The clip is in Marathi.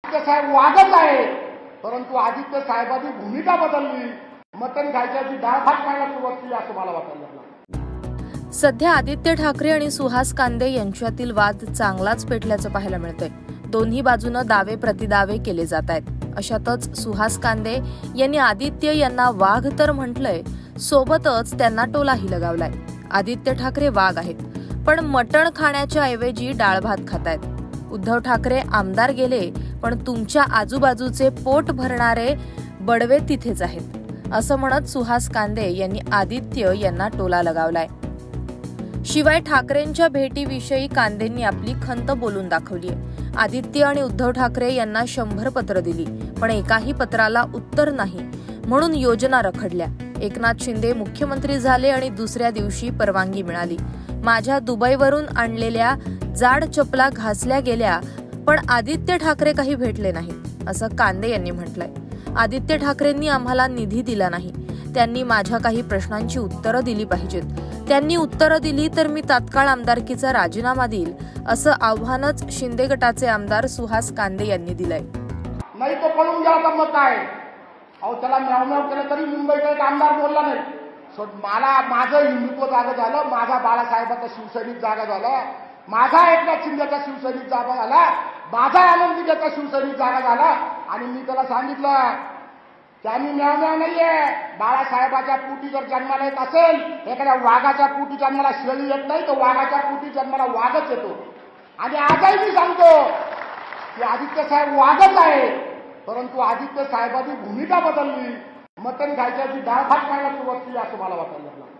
आदित्य साहेब वागत आहे, परंतु आदित्य साहेबांनी भूमिका बदलली, मटण खायची डाळ भात खायला सुरुवात केली असं मला वाटलं। सध्या आदित्य ठाकरे आणि सुहास कांदे यांच्यातील वाद चांगलाच पेटल्याचं पाहायला मिळतंय। दोन्ही बाजूने दावे प्रतिदावे केले जात आहेत। अशातच सुहास कांदे यांनी आदित्य यांना वाघ तर म्हटलंय, सोबतच त्यांना टोलाही लगावलाय। आदित्य ठाकरे वाघ आहेत, पण मटण खाण्याच्या ऐवजी डाळ भात खातायत। उद्धव ठाकरे आमदार गेले, पण तुमच्या आजूबाजूचे पोट भरणारे बडवे तिथेच आहेत, असं म्हणत सुहास कांदे यांनी आदित्य यांना टोला लगावलाय। शिवाय ठाकरेंच्या भेटीविषयी कांदेंनी आपली खंत बोलून दाखवली आहे। आदित्य आणि उद्धव ठाकरे यांना 100 पत्र दिली, पण एकाही पत्राला उत्तर नाही, म्हणून योजना रखडल्या। एकनाथ शिंदे मुख्यमंत्री झाले आणि दुसऱ्या दिवशी परवानगी मिळाली। माझ्या दुबईवरून आणलेल्या जाड चपला घासल्या गेल्या, पण आदित्य ठाकरे काही भेटले नाहीत, असं कांदे यांनी म्हटलंय। आदित्य ठाकरेंनी आम्हाला निधी दिला नाही, त्यांनी माझ्या काही प्रश्नांची उत्तरं दिली पाहिजेत। त्यांनी उत्तरं दिली तर मी तात्काळ आमदारकीचा राजीनामा देईल, असं आव्हानच शिंदे गटाचे आमदार सुहास कांदे यांनी दिलंय। नाही तो पळून गेला तर मग काय, अहो त्याला म्याव म्याव केलं तरी मुंबईचा एक आमदार बोलला नाही। मला माझं हिंदुत्व जागा झालं, माझा बाळासाहेबांचा शिवसैनिक जागा झाला, माझा एकनाथ शिंदेचा शिवसैनिक जागा झाला, माझा आनंदीचा शिवसैनिक जागा झाला। आणि मी त्याला सांगितलं त्यांनी म्याव म्याव नाहीये, बाळासाहेबाच्या पोटी जर जन्माला येत असेल, एखाद्या वाघाच्या पोटी जन्माला शेळी येत नाही, तर वाघाच्या पोटी जन्माला वाघच येतो। आणि आजही मी सांगतो की आदित्य साहेब वागत आहे, परंतु आदित्य साहेबांनी भूमिका बदलली, मटण खायची डाळ भात खायला सुरुवात केली असं मला वाटलं।